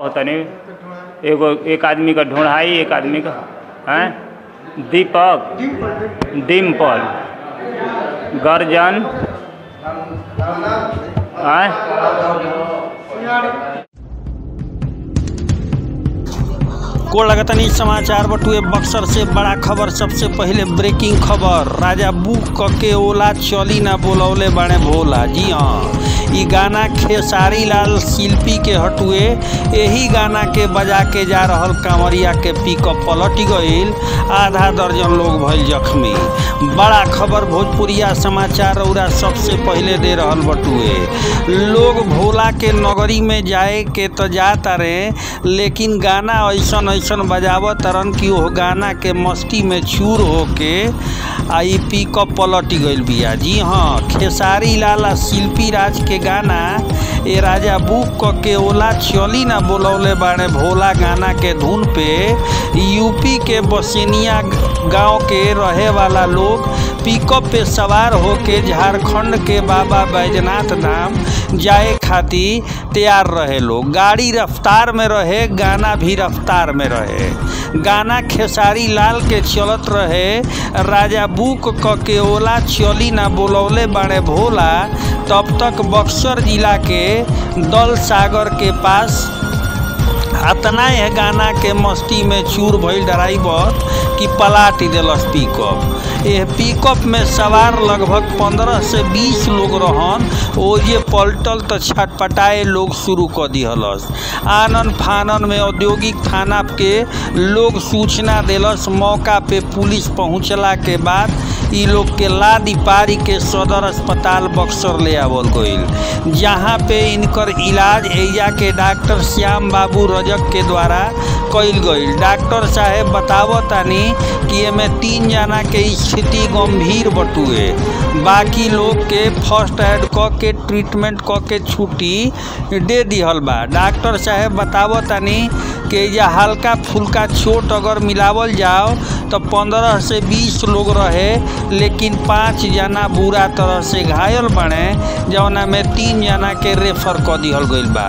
होता नहीं एक आदमी का ढूंढाई, एक आदमी का हैं दीपक, डिम्पल, गर्जन को लगतनी समाचार बटुए बक्सर से बड़ा खबर। सबसे पहले ब्रेकिंग खबर, राजा बुक कके ओला चली ना बोलौले बाणे भोला। जी हाँ, ई गाना खेसारी लाल शिल्पी के हटुए। यही गाना के बजा के जा रहल कांवरिया के पिकअप पलट गईल, आधा दर्जन लोग भइल जख्मी। बड़ा खबर भोजपुरिया समाचार रौरा सबसे पहले दे रहल बटुए। लोग भोला के नगरी में जाए के तो जाता रहे, लेकिन गाना ऐसन ऐसन बजावत तरन कि वो गाना के मस्ती में चूर होके आई पिकअप पलट गईल बिया। जी हाँ, खेसारी लाल शिल्पी राज के गाना ए राजा बुक कके ओला चली ना बोलौले बाणे भोला गाना के धुन पे यूपी के बसेनिया गांव के रहे वाला लोग पिकअप पे सवार होके झारखंड के बाबा बैजनाथ धाम जाए खातिर तैयार रहे। लोग गाड़ी रफ्तार में रहे, गाना भी रफ्तार में रहे। गाना खेसारी लाल के चलत रहे, राजा बुक कके ओला चली ना बोलौले बाणे भोला। तब तक बक्सर जिला के दल सागर के पास अतना है गाना के मस्ती में चूर भइल ड्राइवर कि पलाट दिलस पिकअप। यह पिकअप में सवार लगभग 15 से 20 लोग रहन। ओजे पलटल तो छटपटाए लोग शुरू कर दिहलस। आनन फानन में औद्योगिक थाना के लोग सूचना दिलस। मौका पे पुलिस पहुंचला के बाद ई लोग के लादी पारी के सदर अस्पताल बक्सर ले आवल गईल, जहाँ पे इनकर इलाज एजा के डॉक्टर श्याम बाबू रजक के द्वारा कईल गईल। डॉक्टर साहेब बतावतानी कि एमे 3 जना के स्थिति गंभीर बटुए। बाकी लोग के फर्स्ट एड क के ट्रीटमेंट क के छुट्टी दे दिहल बा। डॉक्टर साहेब बतावतानी कि या हल्का फुल्का चोट अगर मिलावल जाओ तो 15 से 20 लोग रहे, लेकिन 5 जना बुरा तरह से घायल बने, जौना में 3 जना के रेफर कर दिहल गईल बा।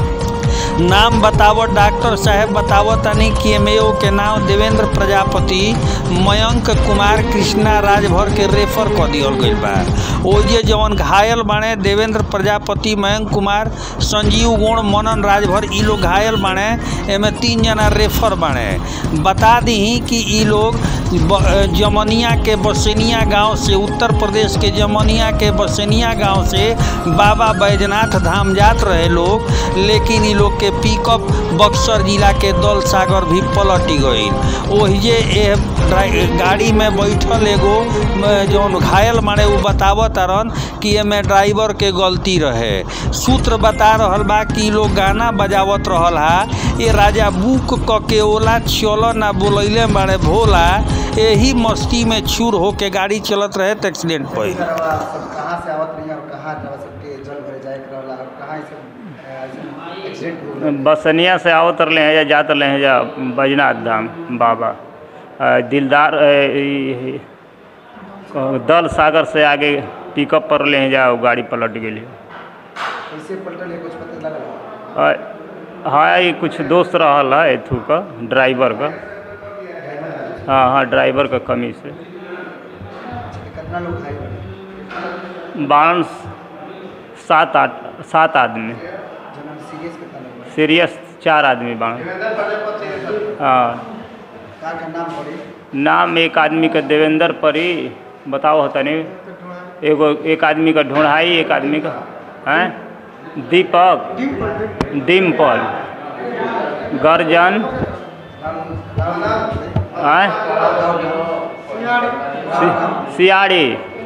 नाम बतावत डॉक्टर साहेब बतावतानी कि एमओ के नाम देवेंद्र प्रजापति, मयंक कुमार, कृष्णा राजभर के रेफर कर दिहल गईल बा। ओजे जवन घायल बाणे देवेंद्र प्रजापति, मयंक कुमार, संजीव गुण, मनन राजभर, ई लोग घायल बाणे। एमे 3 जना रेफर बाणे। बता दी कि ई लोग जमनिया के बसेनिया गांव से, उत्तर प्रदेश के जमनिया के बसेनिया गांव से बाबा बैजनाथ धाम जात रहे लोग, लेकिन ई लोग के पिकअप बक्सर जिला के दल सागर भी पलटी गई। ओहिजे गाड़ी में बैठल एगो जौन घायल माने वो बतावत तारन कि एमे ड्राइवर के गलती रहे। सूत्र बता रहल बा कि लोग गाना बजावत रहल हा, ये राजा बुक कके ओला चलो ना बोलैले बाणे भोला। यही मस्ती में चूर होके गाड़ी चलत रहे तो एक्सीडेंट पर। कहाँ से आवत रही और कहाँ सबके जल भरे जाए रहला और कहाँ बसनिया से आवत रहे हैं या जात रहे हैं या बैजनाथ धाम बाबा। दिलदार दल सागर से आगे पिकअप पर ले जा गाड़ी पलट गई। कैसे पलटल है कुछ पता लगा? हाँ, ये कुछ दोस्त रहल है एथू का ड्राइवर का। हाँ, ड्राइवर का कमी से। कितना लोग घायल? 7 आदमी। सीरियस 4 आदमी बाण। हाँ, नाम एक आदमी का देवेंद्र परी बताओ होता नहीं एक आदमी का ढूंढाई, एक आदमी का हैं दीपक, डिम्पल, गर्जन सियाड़ी,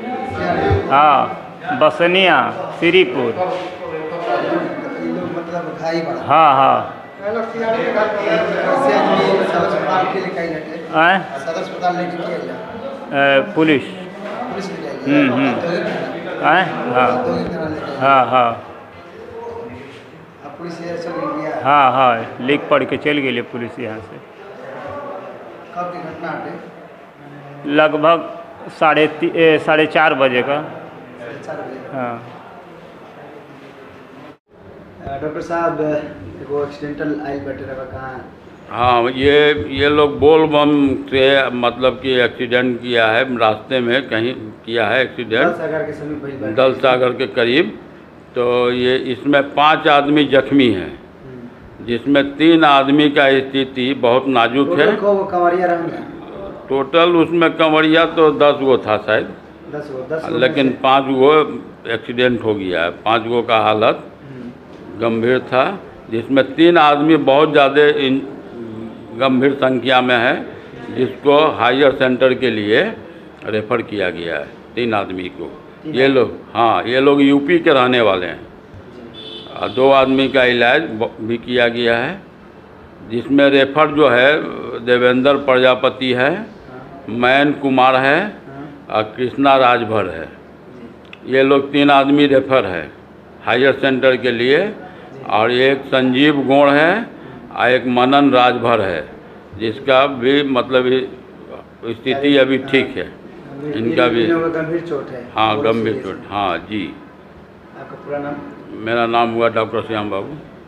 हाँ, बसनिया, श्रीपुर। हाँ, पुलिस। हाँ, लिख पढ़ के चल गई पुलिस यहाँ से। कब की घटना है? लगभग 4:30 बजे का। हाँ। डॉक्टर साहब एगो एक्सीडेंटल आइल बैठे रहा कहाँ? हाँ, ये लोग बोल बम से मतलब कि एक्सीडेंट किया है, रास्ते में कहीं किया है एक्सीडेंट, दलसागर के समीप भइल बाटे। दलसागर के करीब। तो ये इसमें 5 आदमी जख्मी हैं, जिसमें 3 आदमी का स्थिति बहुत नाजुक है। टोटल कंवरिया रहना? टोटल उसमें कंवरिया तो 10 गो था शायद, 10 गो, लेकिन 5 गो एक्सीडेंट हो गया है। 5 गो का हालत गंभीर था, जिसमें 3 आदमी बहुत ज़्यादा गंभीर संख्या में है, जिसको हायर सेंटर के लिए रेफ़र किया गया है। 3 आदमी को। ये लोग, हाँ, ये लोग यूपी के रहने वाले हैं। 2 आदमी का इलाज भी किया गया है, जिसमें रेफ़र जो है देवेंद्र प्रजापति है, मैन कुमार है और कृष्णा राजभर है। ये लोग 3 आदमी रेफ़र है हायर सेंटर के लिए, और एक संजीव गोड़ है और एक मनन राजभर है, जिसका भी मतलब स्थिति अभी ठीक है। इनका भी गंभीर चोट है। हाँ, गंभीर चोट। हाँ जी। आपका पूरा नाम? मेरा नाम हुआ डॉक्टर श्याम बाबू।